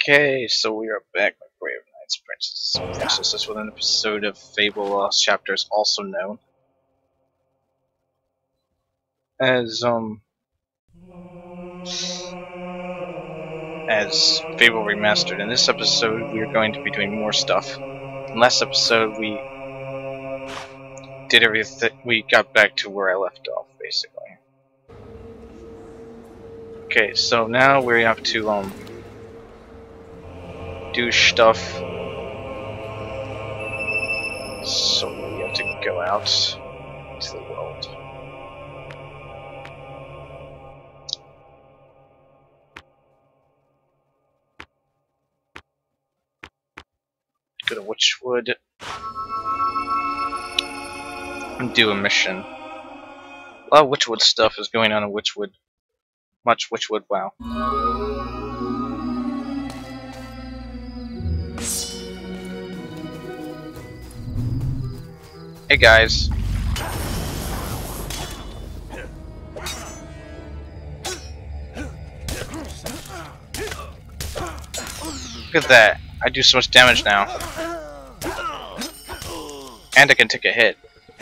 Okay, so we are back with Brave Knights, Princesses and Princesses with an episode of Fable Lost Chapters, also known as Fable Remastered. In this episode, we are going to be doing more stuff. In last episode, we did everything. We got back to where I left off, basically. Okay, so now we have to do stuff. So we have to go out to the world. Go to Witchwood and do a mission. A lot of Witchwood stuff is going on in Witchwood. Much Witchwood, wow. Hey guys. Look at that. I do so much damage now. And I can take a hit.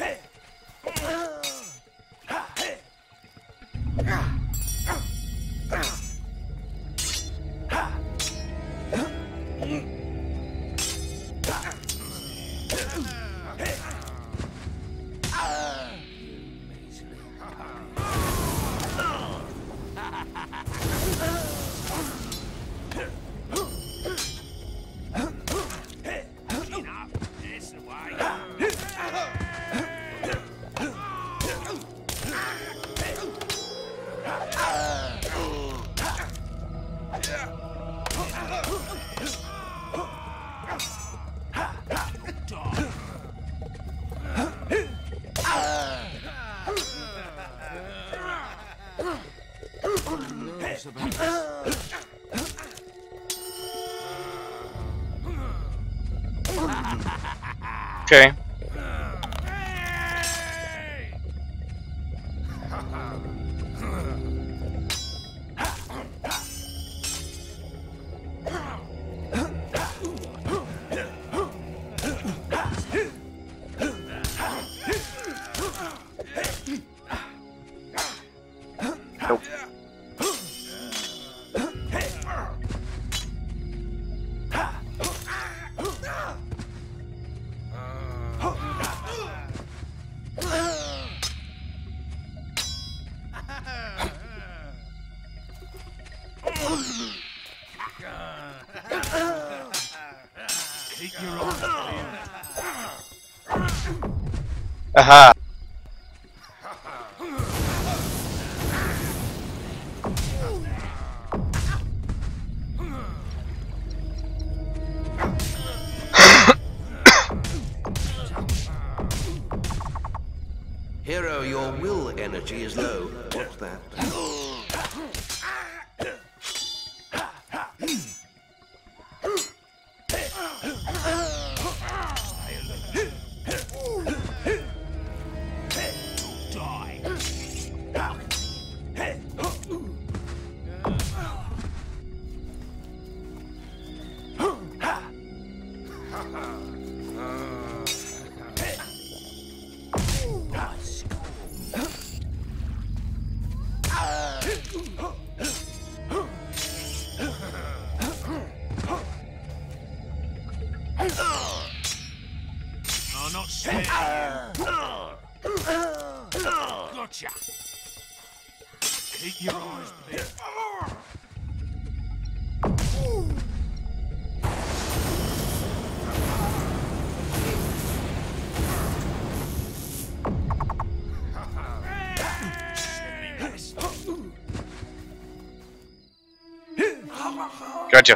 Okay. Nope. Keep your eyes peeled. Aha. Hero, your will energy is low. What's that? No, not scared. Gotcha. Keep your eyes peeled. Gotcha.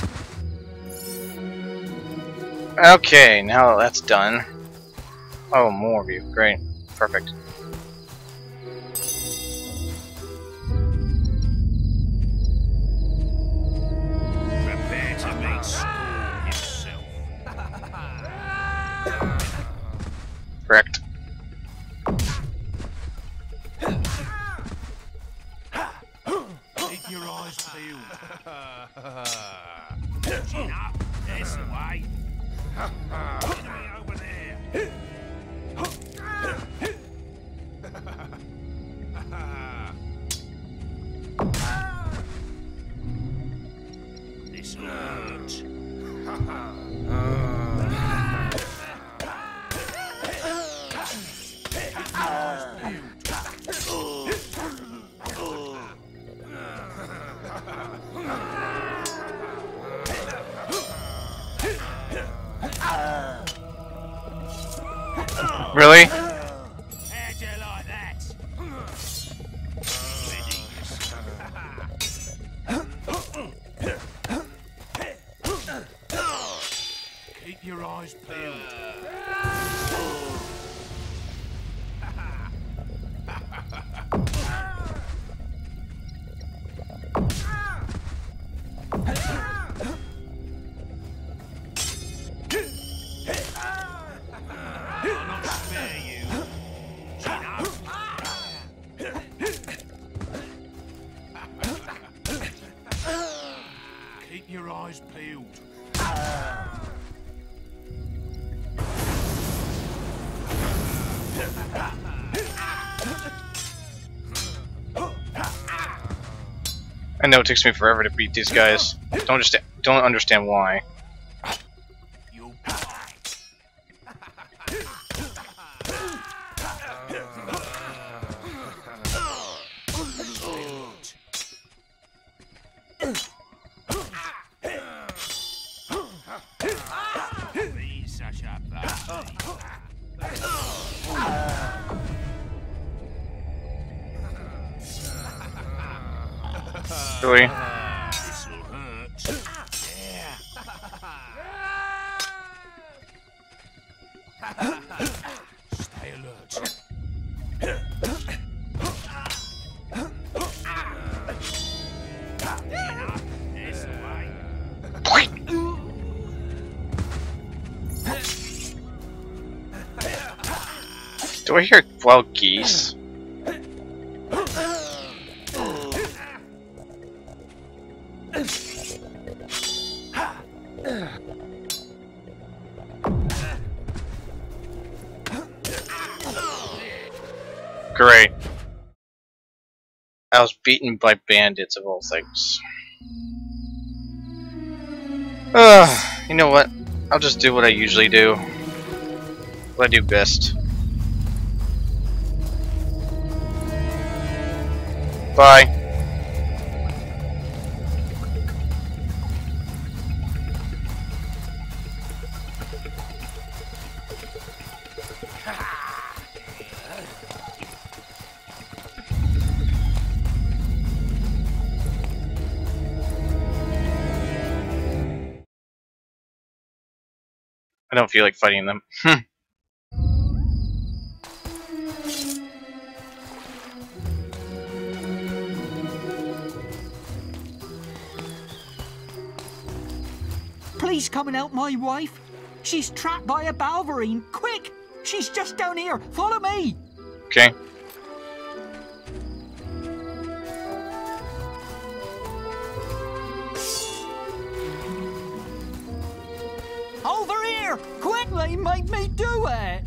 Okay, now that's done. Oh, more of you. Great. Perfect. Prepare to meet Storm himself. Correct. Keep your eyes peeled. Enemy over there. This hurts. Really? How'd you like that? Keep your eyes peeled. I'll not spare you. Keep your eyes peeled. I know it takes me forever to beat these guys. Don't understand why. You'll die. Be such a bastard. Really? This'll hurt. Stay alert. This way. Do I hear wild geese? Great. I was beaten by bandits of all things. You know what? I'll just do what I usually do. What I do best. Bye. I don't feel like fighting them. Please come and help my wife. She's trapped by a balverine. Quick! She's just down here. Follow me. Okay. Over here! Quickly, make me do it!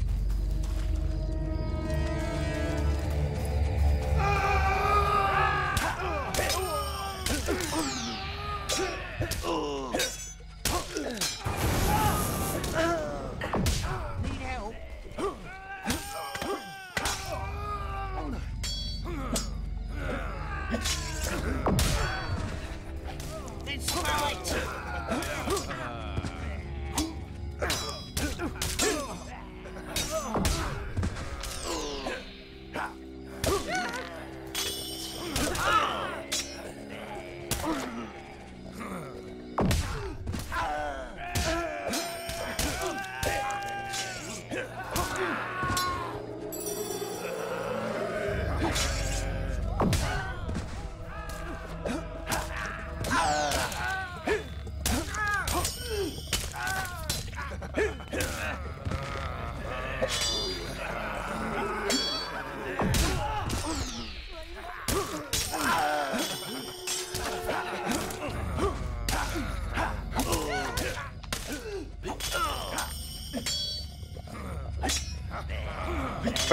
Need help? It's right.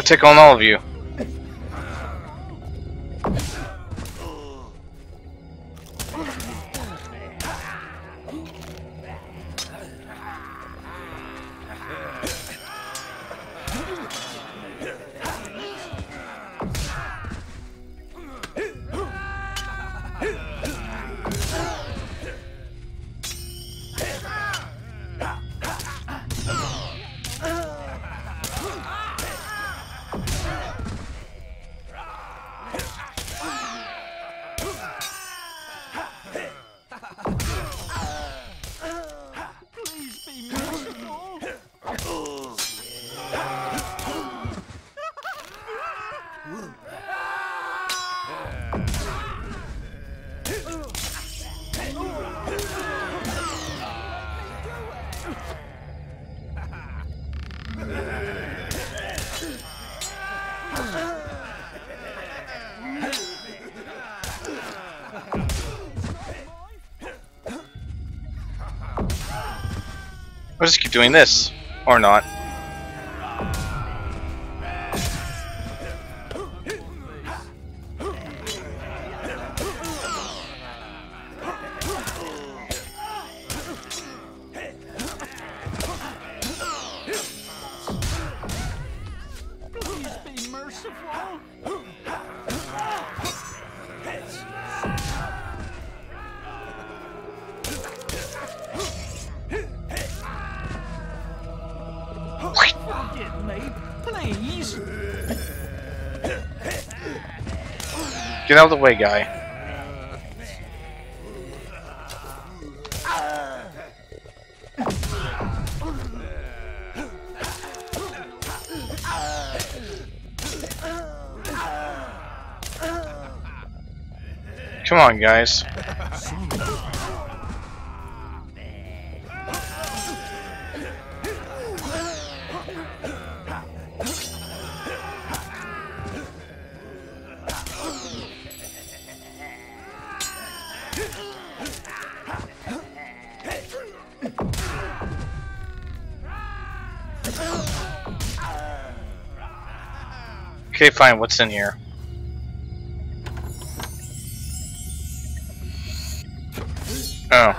I'll take on all of you. Please be merciful. I'll just keep doing this. Or not. Please be merciful. Forgive me, please. Get out of the way, guy. Come on, guys. Okay, fine. What's in here? Oh.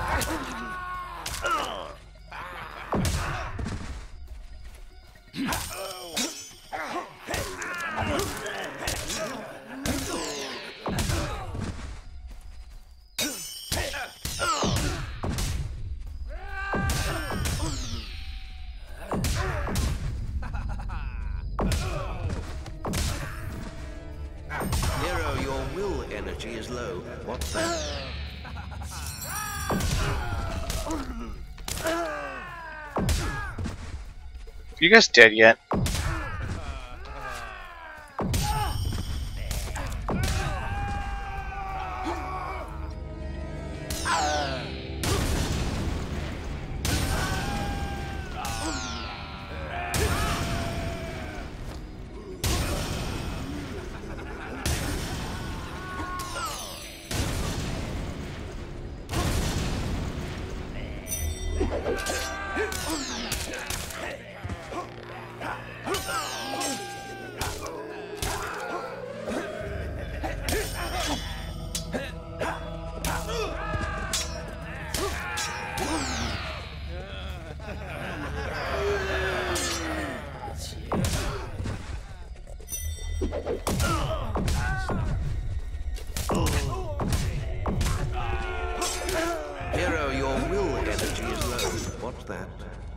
Hero, your will energy is low. What's that? You guys dead yet? Hero, your will energy is low. What's that?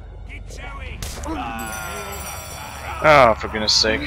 Oh, for goodness sake.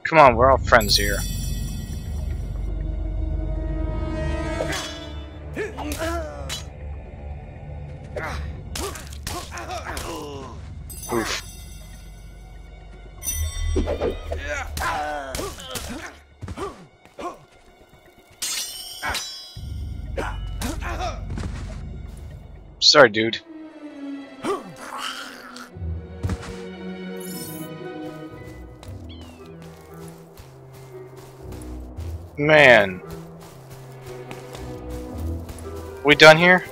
Come on, we're all friends here. Oof. Sorry, dude. Man. We done here?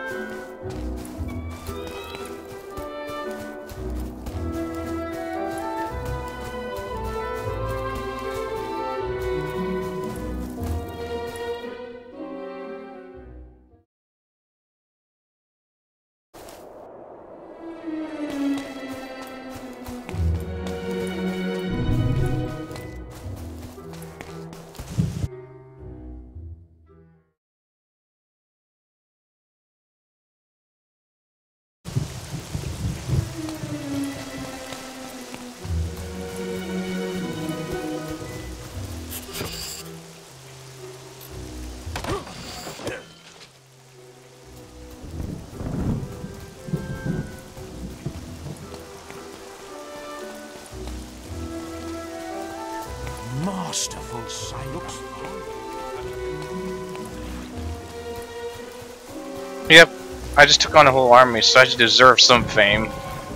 Masterful silence. Yep. I just took on a whole army, so I deserve some fame.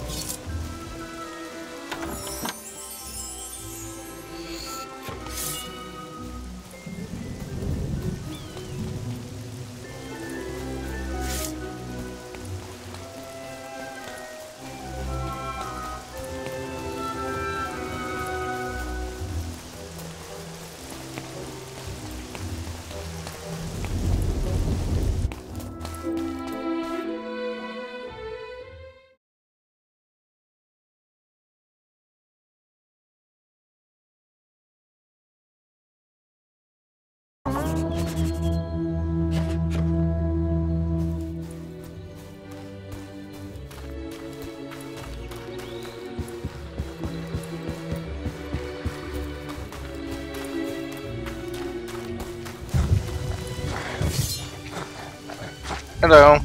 Hello.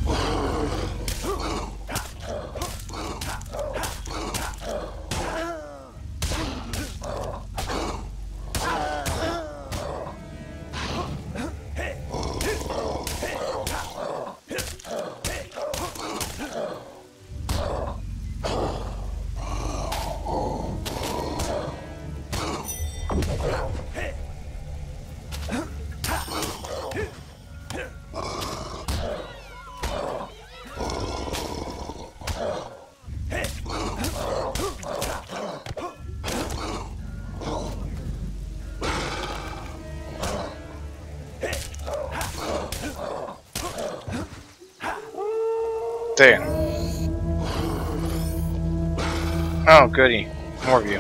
Damn. Oh, goody. More of you.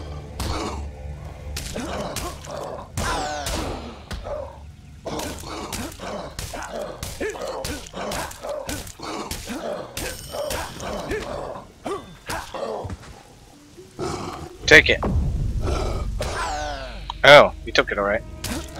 Take it. Oh, you took it alright.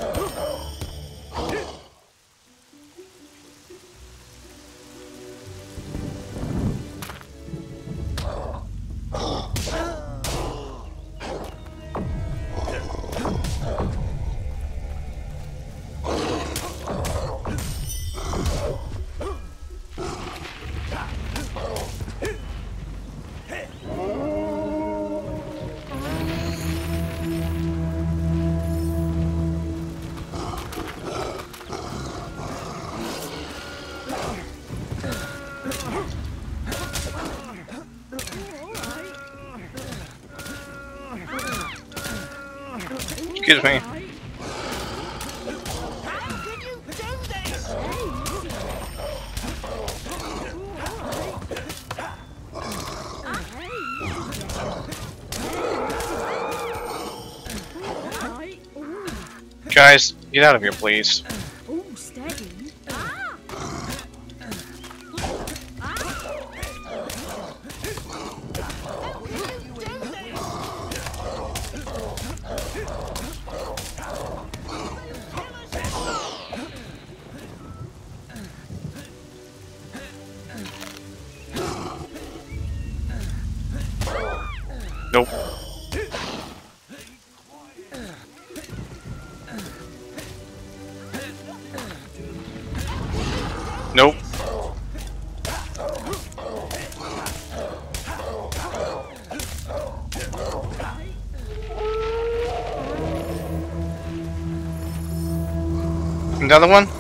Excuse me. Guys, get out of here, please. Oh, steady. Nope. Another one?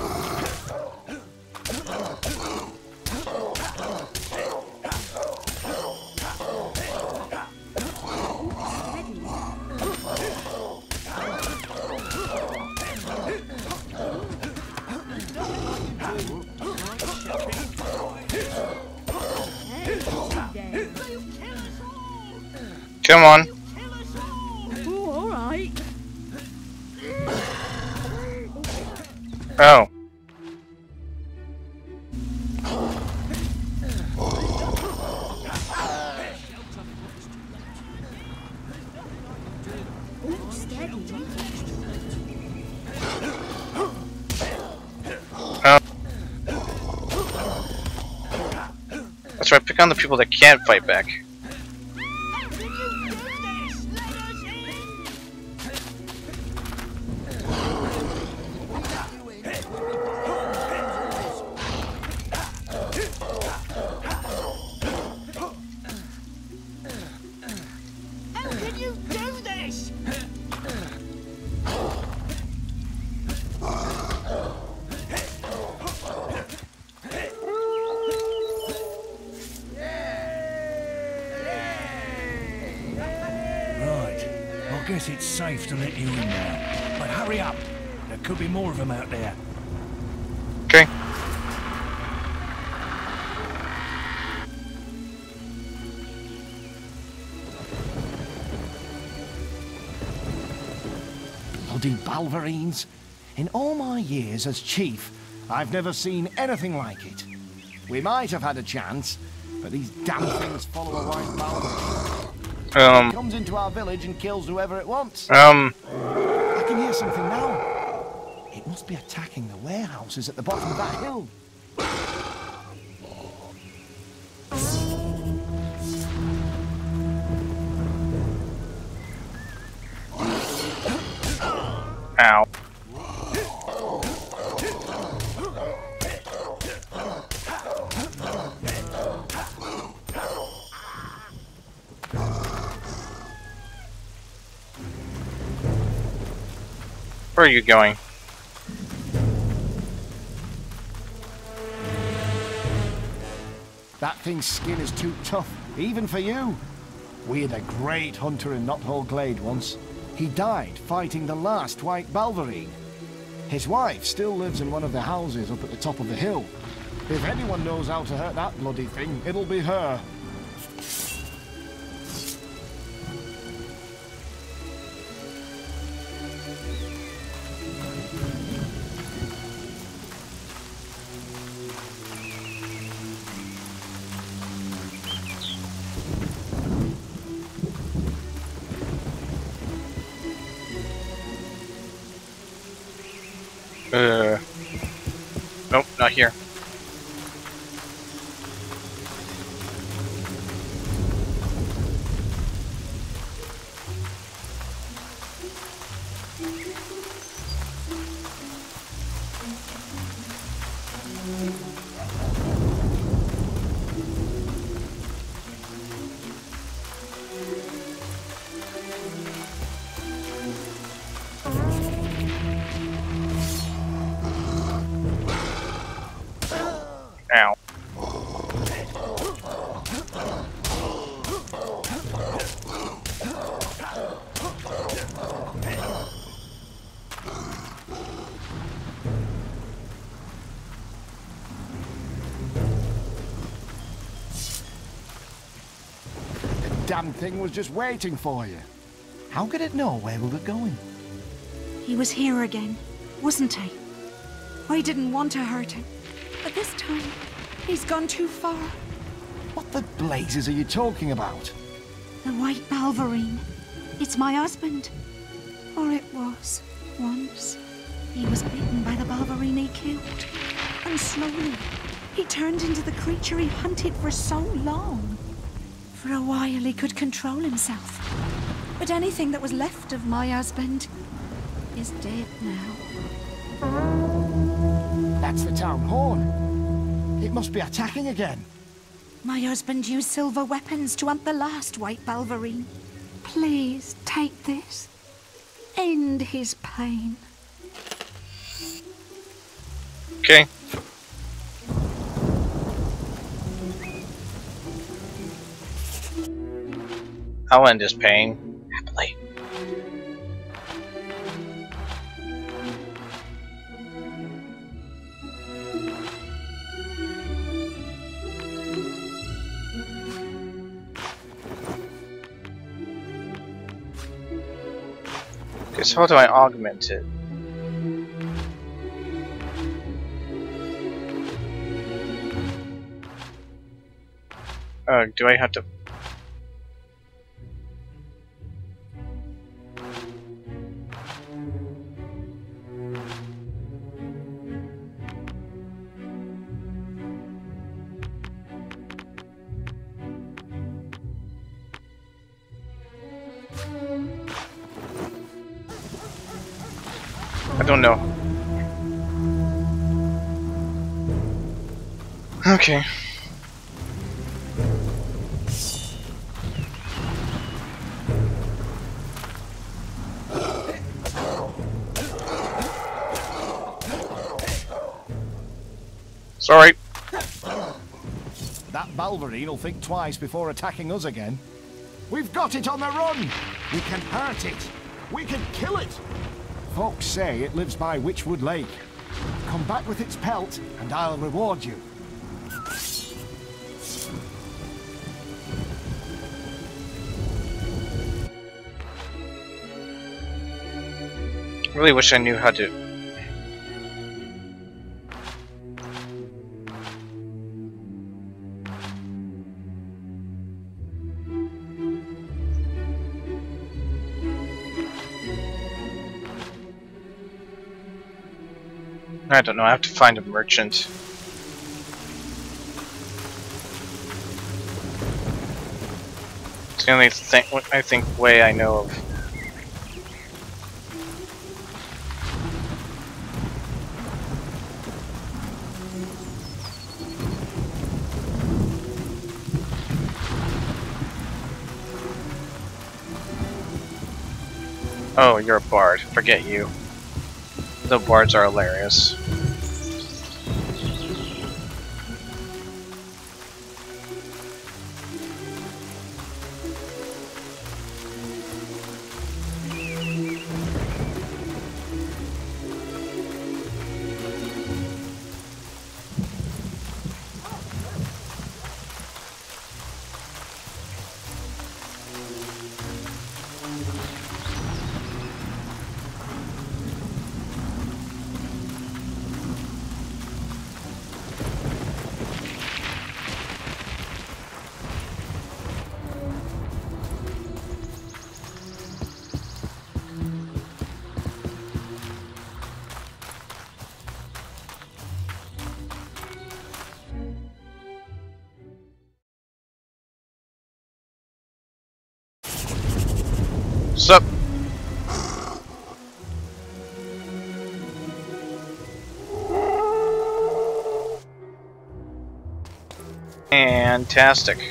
Come on. Oh, all right. Oh. Oh, steady. That's right, pick on the people that can't fight back. How can you do this? Right. I guess it's safe to let you in now. But hurry up. There could be more of them out there. Okay. Bloody Balverines. In all my years as chief, I've never seen anything like it. We might have had a chance, but these damn things follow a white Balverine. It comes into our village and kills whoever it wants. I can hear something now. It must be attacking the warehouses at the bottom of that hill. Ow. Where are you going? That thing's skin is too tough, even for you. We had a great hunter in Knothole Glade once. He died fighting the last white Balverine. His wife still lives in one of the houses up at the top of the hill. If anyone knows how to hurt that bloody thing, it'll be her. Nope, not here. Ow. The damn thing was just waiting for you. How could it know where we were going? He was here again, wasn't he? I didn't want to hurt him, but this time, he's gone too far. What the blazes are you talking about? The white Balverine. It's my husband. Or it was, once. He was bitten by the Balverine he killed. And slowly, he turned into the creature he hunted for so long. For a while, he could control himself. But anything that was left of my husband is dead now. That's the town horn. It must be attacking again. My husband used silver weapons to hunt the last white Balverine. Please take this. End his pain. Okay. I'll end his pain happily. Guess how do I augment it? Do I have to? I don't know. Okay. Sorry. That Balverine will think twice before attacking us again. We've got it on the run! We can hurt it! We can kill it! Folks say it lives by Witchwood Lake. Come back with its pelt, and I'll reward you. I really wish I knew how to. I don't know, I have to find a merchant. It's the only thing, I think, way I know of. Oh, you're a bard. Forget you. The bards are hilarious. Sup? Fantastic.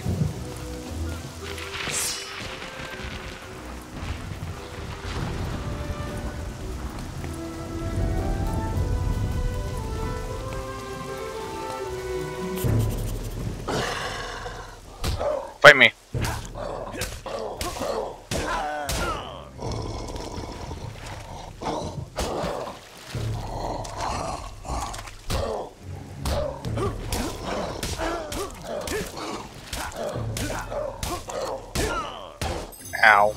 Fight me. Ow.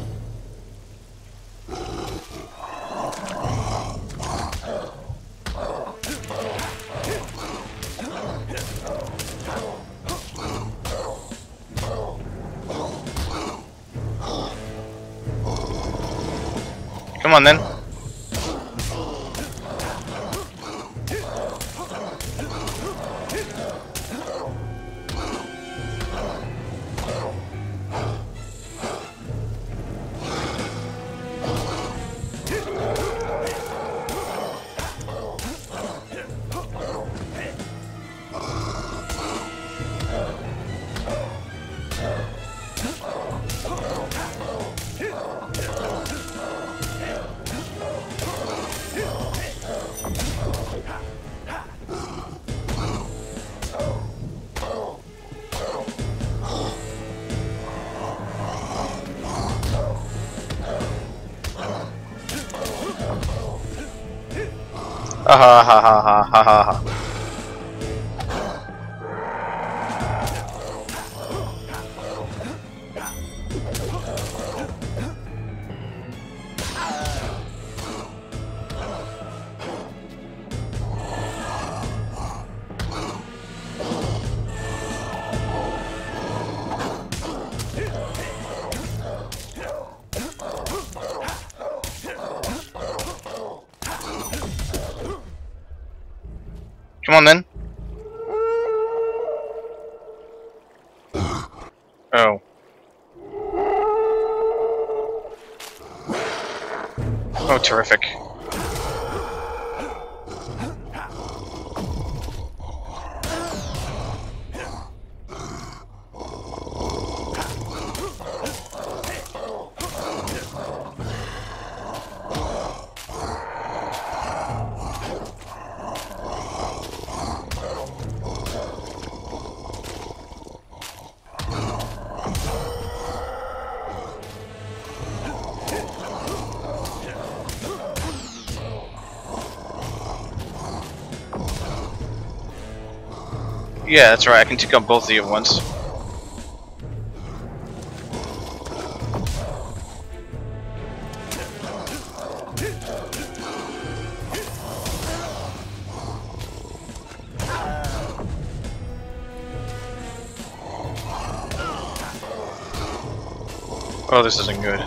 Come on then. ha ha ha ha ha ha ha. Come on then. Oh. Oh, terrific. Yeah, that's right, I can take on both of you at once. Oh, this isn't good.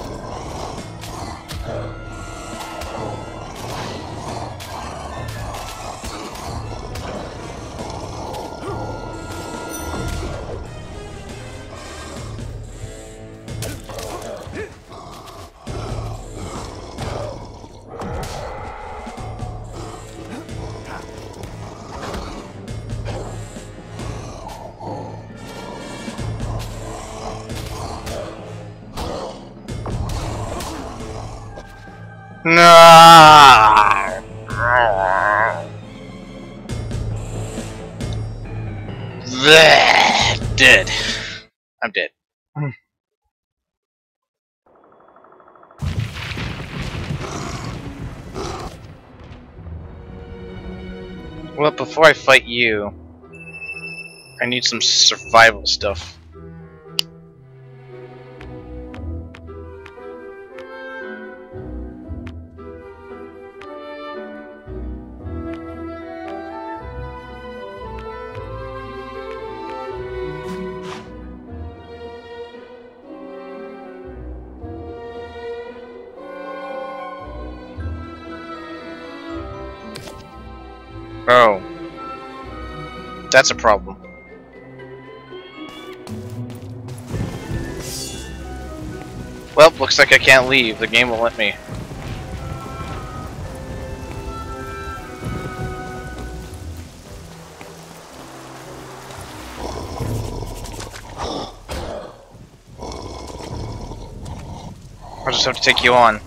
No. Dead. I'm dead. Well, before I fight you, I need some survival stuff. Oh. That's a problem. Well, looks like I can't leave. The game won't let me. I'll just have to take you on.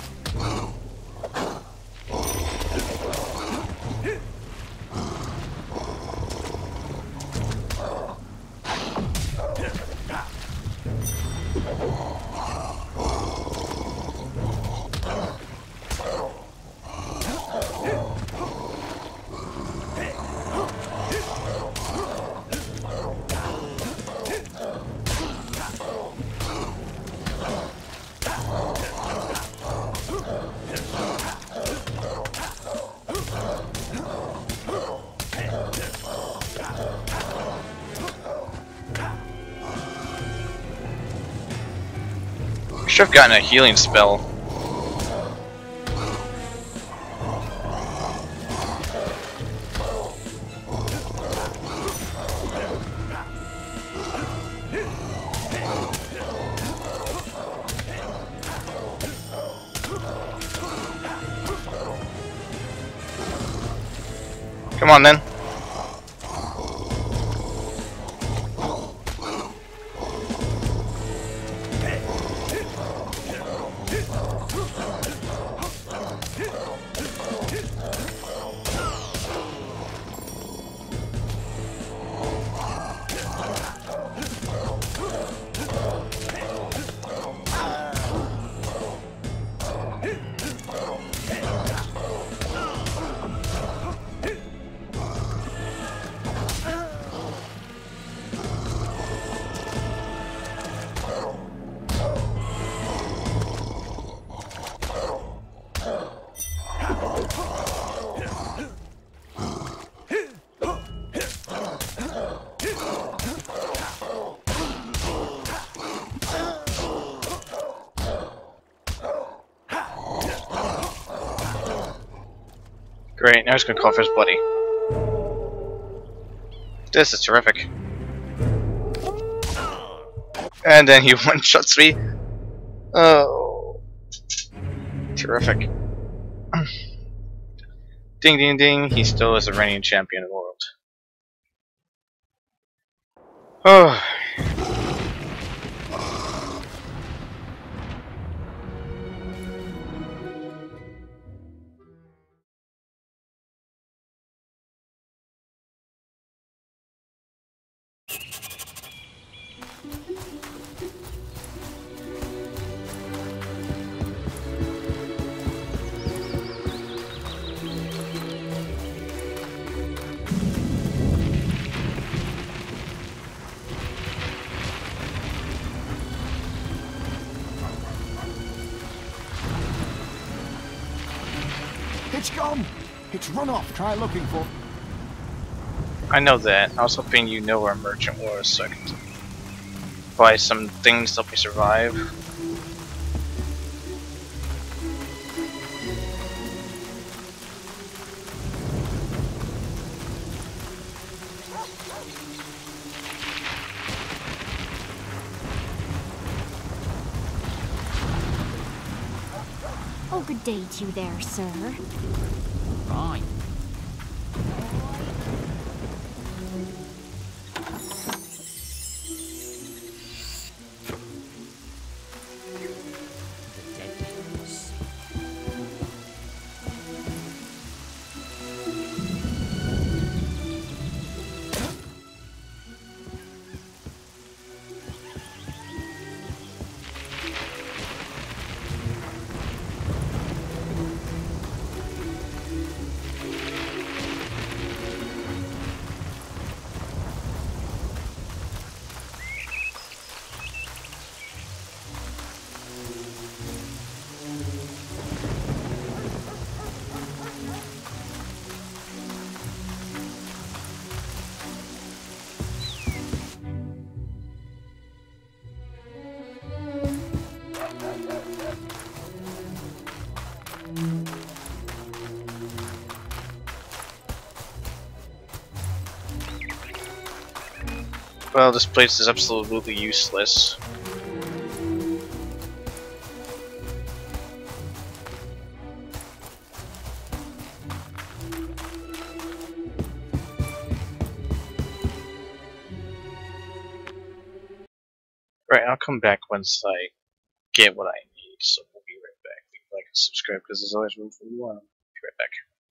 Should have gotten a healing spell. Come on then. Great, now he's gonna call for his buddy. This is terrific. And then he one-shots me. Oh. Terrific. Ding ding ding, he still is the reigning champion of the world. Oh. It's gone! It's run off. Try looking for... I know that. I was hoping you know where a merchant was so I could buy some things to help me survive. Oh, good day to you there, sir. Right. The dead horse. Well, this place is absolutely useless. Right, I'll come back once I get what I need, so we'll be right back. Leave a like and subscribe because there's always room for more. Be right back.